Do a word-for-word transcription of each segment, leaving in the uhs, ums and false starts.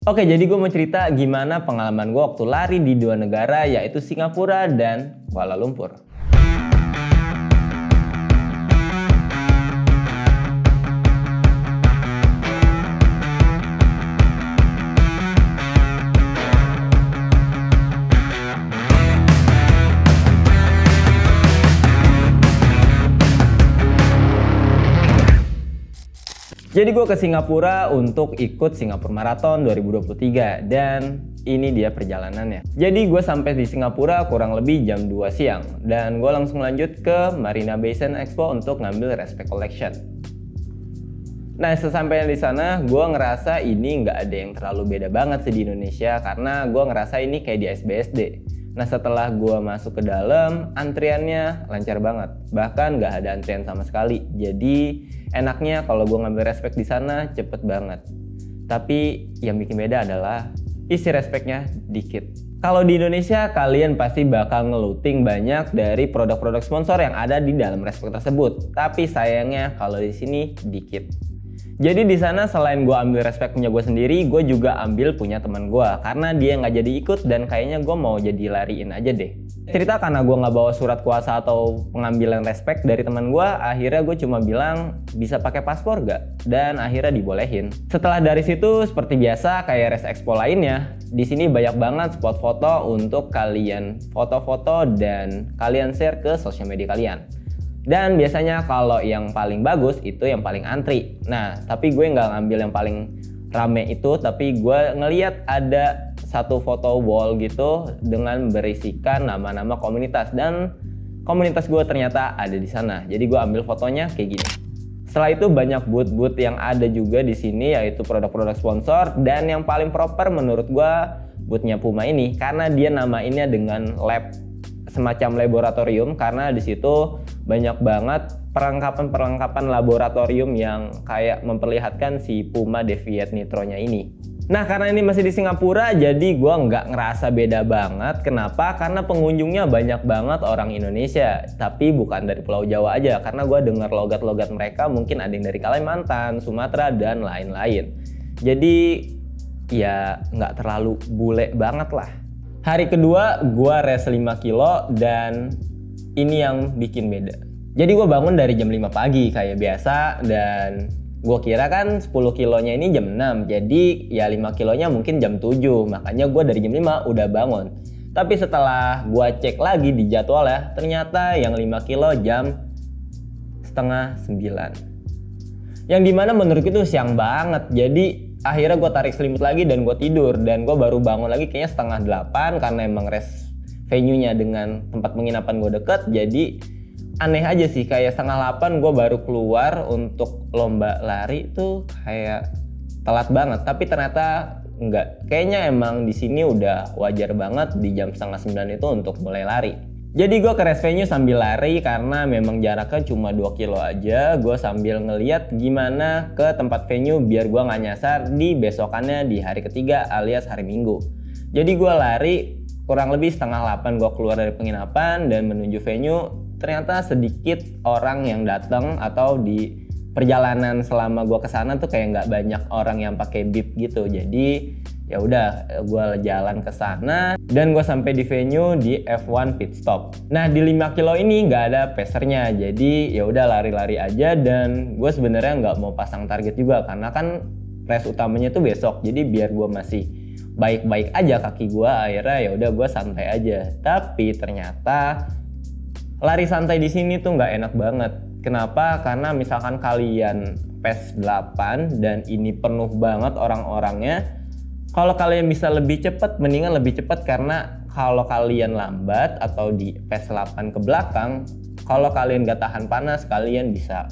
Oke, jadi gue mau cerita gimana pengalaman gue waktu lari di dua negara, yaitu Singapura dan Kuala Lumpur. Jadi gue ke Singapura untuk ikut Singapura Marathon dua ribu dua puluh tiga dan ini dia perjalanannya. Jadi gue sampai di Singapura kurang lebih jam dua siang dan gue langsung lanjut ke Marina Bay Sands Expo untuk ngambil Respect Collection. Nah, sesampainya di sana gue ngerasa ini nggak ada yang terlalu beda banget sih di Indonesia karena gue ngerasa ini kayak di S B S D. Nah, setelah gue masuk ke dalam, antriannya lancar banget. Bahkan nggak ada antrian sama sekali. Jadi enaknya kalau gue ngambil Respect di sana cepet banget. Tapi yang bikin beda adalah isi Respectnya dikit. Kalau di Indonesia kalian pasti bakal ngeluting banyak dari produk-produk sponsor yang ada di dalam Respect tersebut. Tapi sayangnya kalau di sini dikit. Jadi di sana selain gue ambil Respect punya gue sendiri, gue juga ambil punya teman gue karena dia nggak jadi ikut dan kayaknya gue mau jadi lariin aja deh. Cerita karena gue nggak bawa surat kuasa atau pengambilan Respect dari teman gue, akhirnya gue cuma bilang bisa pakai paspor gak? Dan akhirnya dibolehin. Setelah dari situ seperti biasa kayak Res Expo lainnya, di sini banyak banget spot foto untuk kalian foto-foto dan kalian share ke sosial media kalian. Dan biasanya kalau yang paling bagus itu yang paling antri. Nah, tapi gue nggak ngambil yang paling rame itu, tapi gue ngeliat ada satu foto wall gitu dengan berisikan nama-nama komunitas dan komunitas gue ternyata ada di sana. Jadi gue ambil fotonya kayak gini. Setelah itu banyak booth-booth yang ada juga di sini yaitu produk-produk sponsor dan yang paling proper menurut gue boothnya Puma ini karena dia namainnya dengan lab semacam laboratorium karena di situ banyak banget perlengkapan-perlengkapan laboratorium yang kayak memperlihatkan si Puma Deviate Nitro-nya ini. Nah, karena ini masih di Singapura, jadi gue nggak ngerasa beda banget. Kenapa? Karena pengunjungnya banyak banget orang Indonesia. Tapi bukan dari Pulau Jawa aja, karena gue dengar logat-logat mereka mungkin ada yang dari Kalimantan, Sumatera, dan lain-lain. Jadi ya nggak terlalu bule banget lah. Hari kedua gue race lima kilo dan ini yang bikin beda. Jadi gue bangun dari jam lima pagi kayak biasa dan gue kira kan sepuluh kilonya ini jam enam. Jadi ya lima kilonya mungkin jam tujuh. Makanya gue dari jam lima udah bangun. Tapi setelah gue cek lagi di jadwalnya, ternyata yang lima kilo jam setengah sembilan. Yang dimana menurutku itu siang banget. Jadi akhirnya gue tarik selimut lagi dan gue tidur dan gue baru bangun lagi kayaknya setengah delapan karena emang race venue-nya dengan tempat penginapan gue deket. Jadi aneh aja sih kayak setengah delapan gue baru keluar untuk lomba lari tuh kayak telat banget. Tapi ternyata enggak. Kayaknya emang di sini udah wajar banget di jam setengah sembilan itu untuk mulai lari. Jadi gue ke race venue sambil lari karena memang jaraknya cuma dua kilo aja. Gue sambil ngeliat gimana ke tempat venue biar gue nggak nyasar di besokannya di hari ketiga alias hari Minggu. Jadi gue lari kurang lebih setengah delapan gue keluar dari penginapan dan menuju venue. Ternyata sedikit orang yang datang atau di perjalanan selama gue kesana tuh kayak nggak banyak orang yang pakai bib gitu. Jadi ya udah gue jalan ke sana dan gue sampai di venue di F satu pit stop. Nah, di lima kilo ini nggak ada pacernya, jadi ya udah lari-lari aja dan gue sebenarnya nggak mau pasang target juga karena kan race utamanya tuh besok. Jadi biar gue masih baik-baik aja kaki gue, akhirnya ya udah gue santai aja. Tapi ternyata lari santai di sini tuh nggak enak banget. Kenapa? Karena misalkan kalian pace delapan dan ini penuh banget orang-orangnya. Kalau kalian bisa lebih cepat, mendingan lebih cepat karena kalau kalian lambat atau di pace delapan ke belakang, kalau kalian gak tahan panas, kalian bisa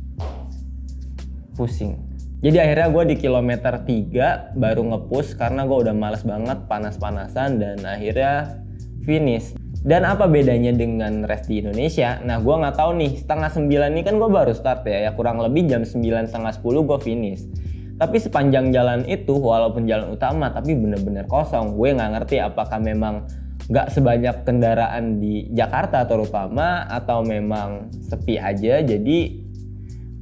pusing. Jadi akhirnya gue di kilometer tiga baru nge-push karena gue udah males banget panas-panasan dan akhirnya finish. Dan apa bedanya dengan race di Indonesia? Nah, gue nggak tahu nih, setengah sembilan ini kan gue baru start ya, ya kurang lebih jam sembilan setengah sepuluh gue finish. Tapi sepanjang jalan itu, walaupun jalan utama, tapi bener-bener kosong. Gue nggak ngerti apakah memang nggak sebanyak kendaraan di Jakarta terutama, atau memang sepi aja. Jadi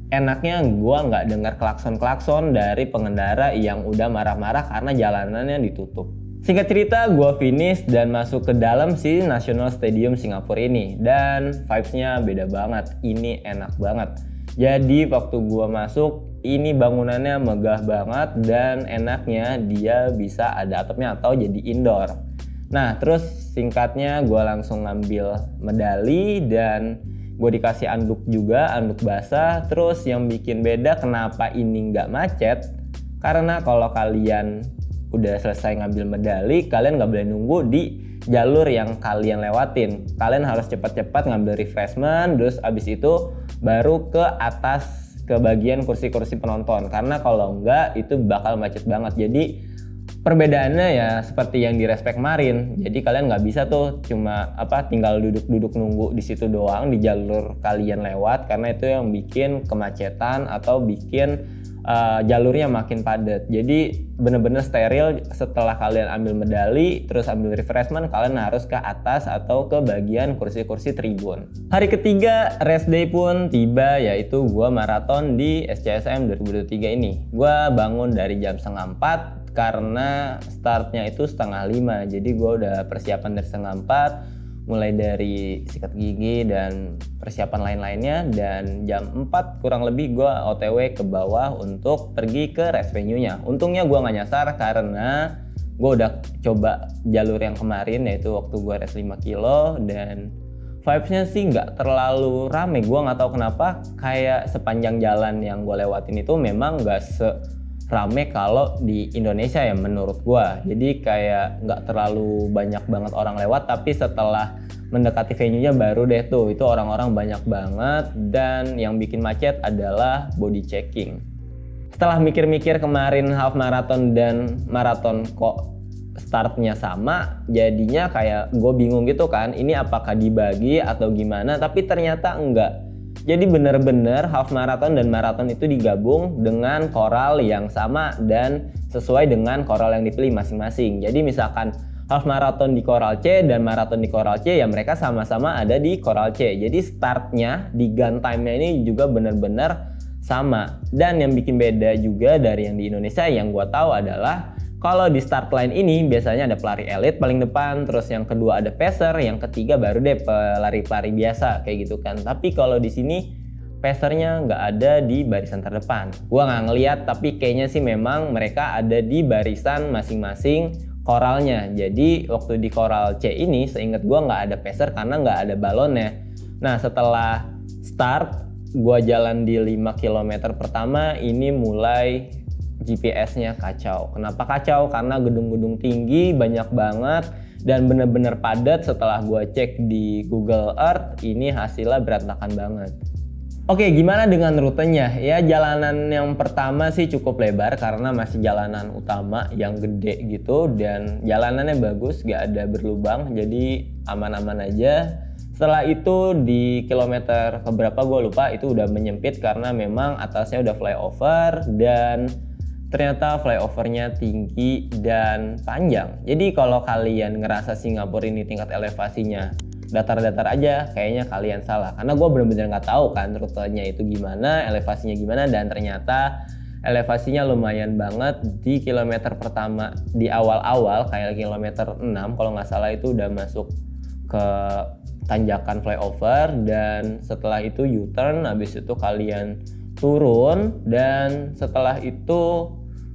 enaknya gue nggak dengar klakson-klakson dari pengendara yang udah marah-marah karena jalanannya ditutup. Singkat cerita, gue finish dan masuk ke dalam si National Stadium Singapura ini. Dan vibes-nya beda banget, ini enak banget. Jadi waktu gue masuk, ini bangunannya megah banget dan enaknya dia bisa ada atapnya atau jadi indoor. Nah terus singkatnya gue langsung ngambil medali dan gue dikasih anduk juga, anduk basah. Terus yang bikin beda kenapa ini nggak macet, karena kalau kalian udah selesai ngambil medali, kalian nggak boleh nunggu di jalur yang kalian lewatin. Kalian harus cepat-cepat ngambil refreshment, terus abis itu baru ke atas ke bagian kursi-kursi penonton. Karena kalau enggak itu bakal macet banget. Jadi perbedaannya ya seperti yang di Respect Marine. Jadi kalian nggak bisa tuh cuma apa tinggal duduk-duduk nunggu di situ doang di jalur kalian lewat, karena itu yang bikin kemacetan atau bikin Uh, jalurnya makin padat. Jadi bener-bener steril. Setelah kalian ambil medali terus ambil refreshment, kalian harus ke atas atau ke bagian kursi-kursi tribun. Hari ketiga race day pun tiba, yaitu gua maraton di S C S M dua ribu dua puluh tiga ini. Gua bangun dari jam setengah empat karena startnya itu setengah lima. Jadi gua udah persiapan dari setengah empat, mulai dari sikat gigi dan persiapan lain-lainnya, dan jam empat kurang lebih gue O T W ke bawah untuk pergi ke race venue-nya. Untungnya gue nggak nyasar karena gue udah coba jalur yang kemarin, yaitu waktu gue race lima kilo, dan vibes-nya sih nggak terlalu rame. Gue nggak tahu kenapa, kayak sepanjang jalan yang gue lewatin itu memang nggak se rame kalau di Indonesia ya menurut gua. Jadi kayak nggak terlalu banyak banget orang lewat, tapi setelah mendekati venue-nya baru deh tuh itu orang-orang banyak banget. Dan yang bikin macet adalah body checking. Setelah mikir-mikir kemarin half marathon dan marathon kok startnya sama, jadinya kayak gue bingung gitu kan, ini apakah dibagi atau gimana, tapi ternyata enggak. Jadi bener-bener half marathon dan marathon itu digabung dengan koral yang sama dan sesuai dengan koral yang dipilih masing-masing. Jadi misalkan half marathon di koral C dan marathon di koral C, ya mereka sama-sama ada di koral C. Jadi startnya di gun time-nya ini juga bener-bener sama. Dan yang bikin beda juga dari yang di Indonesia yang gua tahu adalah kalau di start line ini biasanya ada pelari elit paling depan, terus yang kedua ada pacer, yang ketiga baru deh pelari-pelari biasa kayak gitu kan. Tapi kalau di sini pacernya nggak ada di barisan terdepan. Gua nggak ngeliat, tapi kayaknya sih memang mereka ada di barisan masing-masing koralnya. Jadi waktu di koral C ini seingat gua nggak ada pacer karena nggak ada balonnya. Nah setelah start, gua jalan di lima kilometer pertama ini mulai G P S-nya kacau. Kenapa kacau? Karena gedung-gedung tinggi banyak banget dan bener-bener padat. Setelah gua cek di Google Earth, ini hasilnya berantakan banget. Oke, gimana dengan rutenya? Ya jalanan yang pertama sih cukup lebar karena masih jalanan utama yang gede gitu, dan jalanannya bagus, gak ada berlubang, jadi aman-aman aja. Setelah itu di kilometer keberapa gue lupa, itu udah menyempit karena memang atasnya udah flyover dan ternyata flyovernya tinggi dan panjang. Jadi kalau kalian ngerasa Singapura ini tingkat elevasinya datar-datar aja, kayaknya kalian salah. Karena gue bener-bener nggak tahu kan rutenya itu gimana, elevasinya gimana, dan ternyata elevasinya lumayan banget di kilometer pertama. Di awal-awal kayak kilometer enam kalau nggak salah itu udah masuk ke tanjakan flyover, dan setelah itu U-turn, habis itu kalian turun, dan setelah itu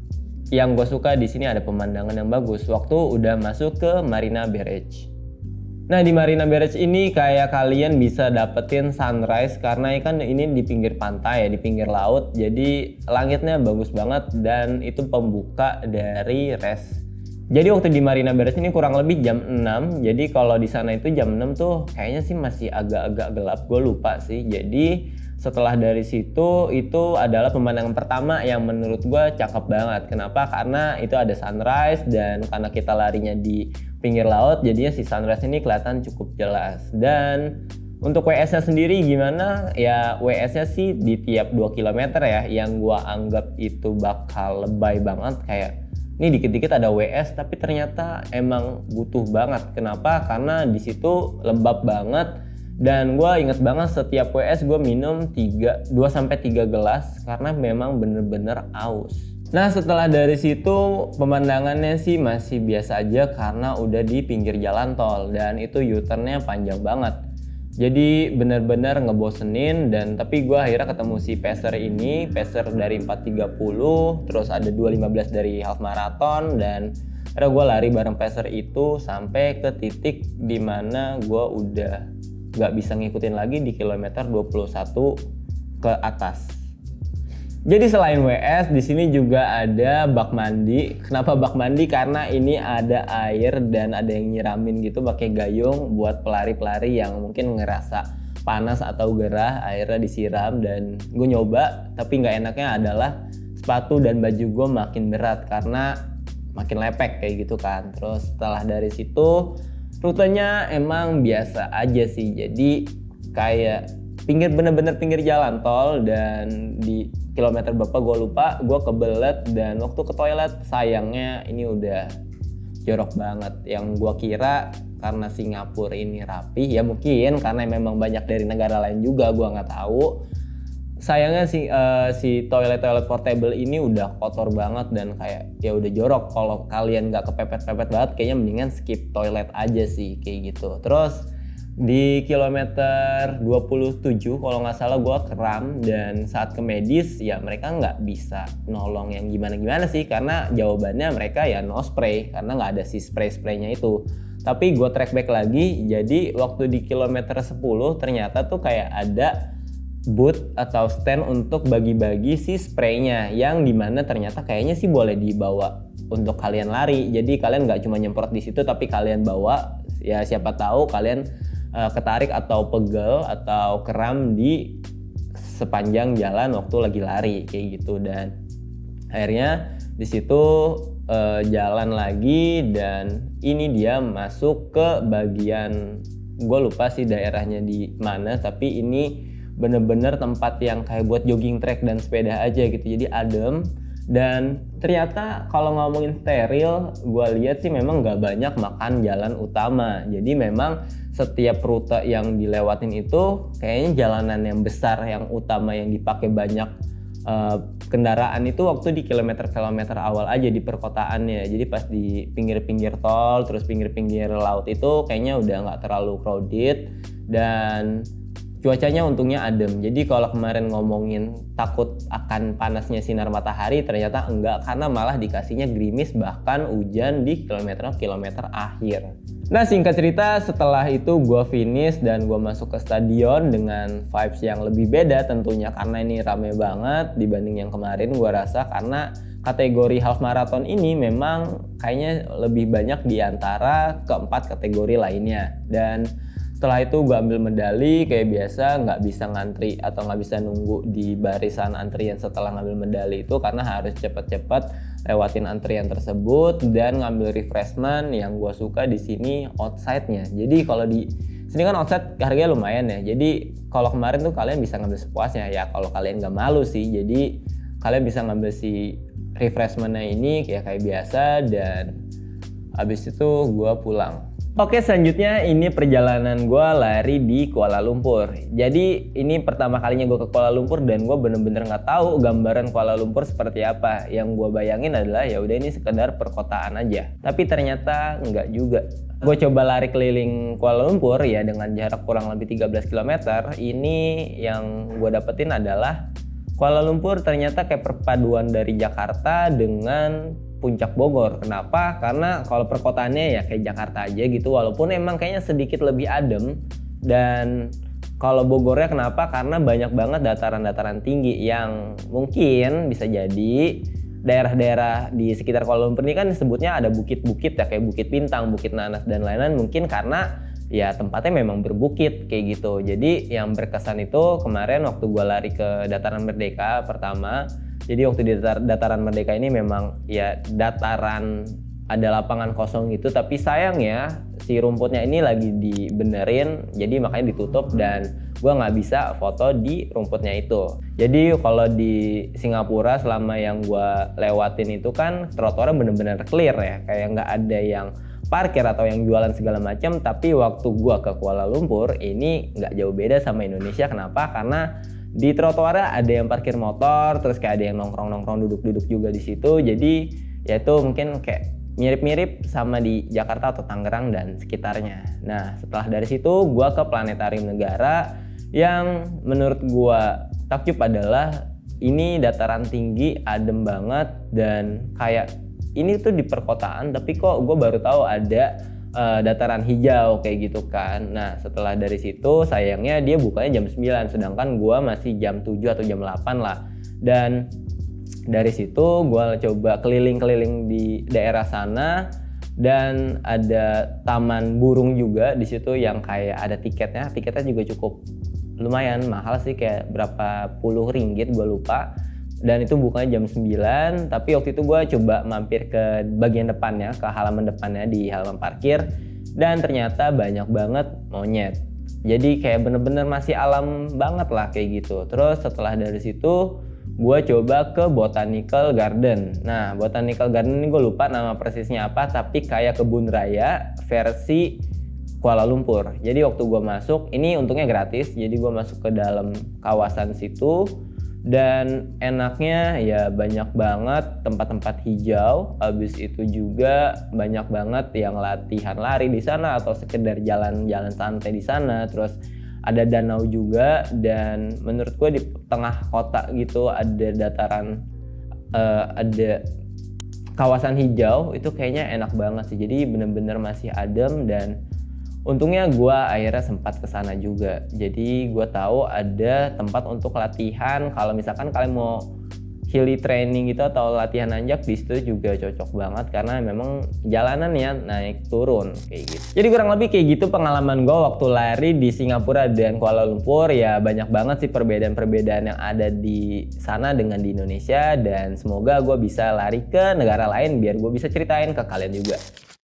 yang gue suka di sini ada pemandangan yang bagus waktu udah masuk ke Marina Barrage. Nah di Marina Barrage ini kayak kalian bisa dapetin sunrise karena kan ini di pinggir pantai ya, di pinggir laut, jadi langitnya bagus banget dan itu pembuka dari race. Jadi waktu di Marina Barrage ini kurang lebih jam enam, jadi kalau di sana itu jam enam tuh kayaknya sih masih agak-agak gelap, gue lupa sih. Jadi setelah dari situ itu adalah pemandangan pertama yang menurut gue cakep banget. Kenapa? Karena itu ada sunrise, dan karena kita larinya di pinggir laut jadinya si sunrise ini kelihatan cukup jelas. Dan untuk W S-nya sendiri gimana? Ya W S-nya sih di tiap dua kilometer ya, yang gue anggap itu bakal lebay banget. Kayak ini dikit-dikit ada W S, tapi ternyata emang butuh banget. Kenapa? Karena di situ lembab banget Dan gue inget banget setiap W S gue minum dua sampai tiga gelas karena memang bener-bener aus. Nah setelah dari situ pemandangannya sih masih biasa aja karena udah di pinggir jalan tol dan itu U-turn-nya panjang banget. Jadi bener-bener ngebosenin dan tapi gue akhirnya ketemu si pacer ini, pacer dari empat tiga puluh, terus ada dua lima belas dari half marathon dan akhirnya gue lari bareng pacer itu sampai ke titik dimana gue udah gak bisa ngikutin lagi di kilometer dua puluh satu ke atas. Jadi selain W S, di sini juga ada bak mandi. Kenapa bak mandi? Karena ini ada air dan ada yang nyiramin gitu pakai gayung buat pelari-pelari yang mungkin ngerasa panas atau gerah, airnya disiram dan gue nyoba. Tapi nggak enaknya adalah sepatu dan baju gue makin berat karena makin lepek kayak gitu kan. Terus setelah dari situ rutenya emang biasa aja sih. Jadi kayak pinggir bener-bener pinggir jalan tol dan di kilometer berapa gue lupa, gue kebelet dan waktu ke toilet sayangnya ini udah jorok banget. Yang gue kira karena Singapura ini rapi, ya mungkin karena memang banyak dari negara lain juga, gue nggak tahu. Sayangnya si uh, si toilet-toilet portable ini udah kotor banget dan kayak ya udah jorok. Kalau kalian nggak kepepet-pepet banget, kayaknya mendingan skip toilet aja sih kayak gitu. Terus di kilometer dua puluh tujuh kalau nggak salah gue kram dan saat ke medis ya mereka nggak bisa nolong yang gimana-gimana sih karena jawabannya mereka ya no spray karena nggak ada si spray-spraynya itu. Tapi gue track back lagi, jadi waktu di kilometer sepuluh ternyata tuh kayak ada booth atau stand untuk bagi-bagi si spraynya yang dimana ternyata kayaknya sih boleh dibawa untuk kalian lari. Jadi kalian nggak cuma nyemprot di situ tapi kalian bawa, ya siapa tahu kalian uh, ketarik atau pegel atau kram di sepanjang jalan waktu lagi lari kayak gitu. Dan akhirnya di situ uh, jalan lagi dan ini dia masuk ke bagian, gue lupa sih daerahnya di mana, tapi ini bener-bener tempat yang kayak buat jogging track dan sepeda aja gitu, jadi adem. Dan ternyata kalau ngomongin steril, gue lihat sih memang nggak banyak makan jalan utama. Jadi memang setiap rute yang dilewatin itu kayaknya jalanan yang besar, yang utama yang dipakai banyak uh, kendaraan itu waktu di kilometer-kilometer awal aja di perkotaannya. Jadi pas di pinggir-pinggir tol, terus pinggir-pinggir laut itu kayaknya udah nggak terlalu crowded dan cuacanya untungnya adem. Jadi kalau kemarin ngomongin takut akan panasnya sinar matahari, ternyata enggak karena malah dikasihnya gerimis bahkan hujan di kilometer-kilometer akhir. Nah singkat cerita setelah itu gue finish dan gue masuk ke stadion dengan vibes yang lebih beda tentunya karena ini rame banget dibanding yang kemarin gue rasa, karena kategori half marathon ini memang kayaknya lebih banyak di antara keempat kategori lainnya. Dan setelah itu gue ambil medali kayak biasa, nggak bisa ngantri atau nggak bisa nunggu di barisan antrian setelah ngambil medali itu karena harus cepet-cepet lewatin antrian tersebut dan ngambil refreshment. Yang gue suka di sini outside-nya. Jadi kalau di sini kan outside harganya lumayan ya. Jadi kalau kemarin tuh kalian bisa ngambil sepuasnya ya kalau kalian nggak malu sih. Jadi kalian bisa ngambil si refreshment-nya ini kayak kayak biasa dan habis itu gue pulang. Oke, selanjutnya ini perjalanan gue lari di Kuala Lumpur. Jadi ini pertama kalinya gue ke Kuala Lumpur dan gue bener-bener nggak tahu gambaran Kuala Lumpur seperti apa. Yang gue bayangin adalah ya udah ini sekedar perkotaan aja. Tapi ternyata nggak juga. Gue coba lari keliling Kuala Lumpur ya dengan jarak kurang lebih tiga belas kilometer. Ini yang gue dapetin adalah Kuala Lumpur ternyata kayak perpaduan dari Jakarta dengan Puncak Bogor. Kenapa? Karena kalau perkotaannya ya kayak Jakarta aja gitu, walaupun emang kayaknya sedikit lebih adem. Dan kalau Bogornya kenapa? Karena banyak banget dataran-dataran tinggi yang mungkin bisa jadi daerah-daerah di sekitar Kuala Lumpur ini kan disebutnya ada bukit-bukit ya, kayak Bukit Bintang, Bukit Nanas dan lain-lain, mungkin karena ya tempatnya memang berbukit kayak gitu. Jadi yang berkesan itu kemarin waktu gue lari ke Dataran Merdeka pertama. Jadi waktu di datar, dataran Merdeka ini memang ya dataran ada lapangan kosong gitu, tapi sayangnya si rumputnya ini lagi dibenerin, jadi makanya ditutup dan gue nggak bisa foto di rumputnya itu. Jadi kalau di Singapura selama yang gue lewatin itu kan trotoarnya bener-bener clear ya, kayak nggak ada yang parkir atau yang jualan segala macam. Tapi waktu gue ke Kuala Lumpur ini nggak jauh beda sama Indonesia. Kenapa? Karena di trotoarnya ada yang parkir motor, terus kayak ada yang nongkrong-nongkrong duduk-duduk juga di situ. Jadi ya itu mungkin kayak mirip-mirip sama di Jakarta atau Tangerang dan sekitarnya. Nah setelah dari situ gue ke Planetarium Negara yang menurut gue takjub adalah ini dataran tinggi, adem banget, dan kayak ini tuh di perkotaan tapi kok gue baru tahu ada Uh, dataran hijau kayak gitu kan. Nah setelah dari situ sayangnya dia bukanya jam sembilan, sedangkan gua masih jam tujuh atau jam delapan lah. Dan dari situ gua coba keliling-keliling di daerah sana, dan ada taman burung juga di situ yang kayak ada tiketnya. Tiketnya juga cukup lumayan mahal sih, kayak berapa puluh ringgit gua lupa. Dan itu bukanya jam sembilan, tapi waktu itu gue coba mampir ke bagian depannya, ke halaman depannya di halaman parkir, dan ternyata banyak banget monyet. Jadi kayak bener-bener masih alam banget lah kayak gitu. Terus setelah dari situ gue coba ke Botanical Garden. Nah Botanical Garden ini gue lupa nama persisnya apa, tapi kayak kebun raya versi Kuala Lumpur. Jadi waktu gue masuk, ini untungnya gratis, jadi gue masuk ke dalam kawasan situ. Dan enaknya ya banyak banget tempat-tempat hijau. Habis itu juga banyak banget yang latihan lari di sana atau sekedar jalan-jalan santai di sana. Terus ada danau juga, dan menurut gue di tengah kota gitu ada dataran, uh, ada kawasan hijau, itu kayaknya enak banget sih. Jadi bener-bener masih adem, dan untungnya gue akhirnya sempat kesana juga. Jadi gue tahu ada tempat untuk latihan. Kalau misalkan kalian mau hilly training gitu atau latihan nanjak, di situ juga cocok banget karena memang jalanannya naik turun kayak gitu. Jadi kurang lebih kayak gitu pengalaman gue waktu lari di Singapura dan Kuala Lumpur. Ya banyak banget sih perbedaan-perbedaan yang ada di sana dengan di Indonesia, dan semoga gue bisa lari ke negara lain biar gue bisa ceritain ke kalian juga.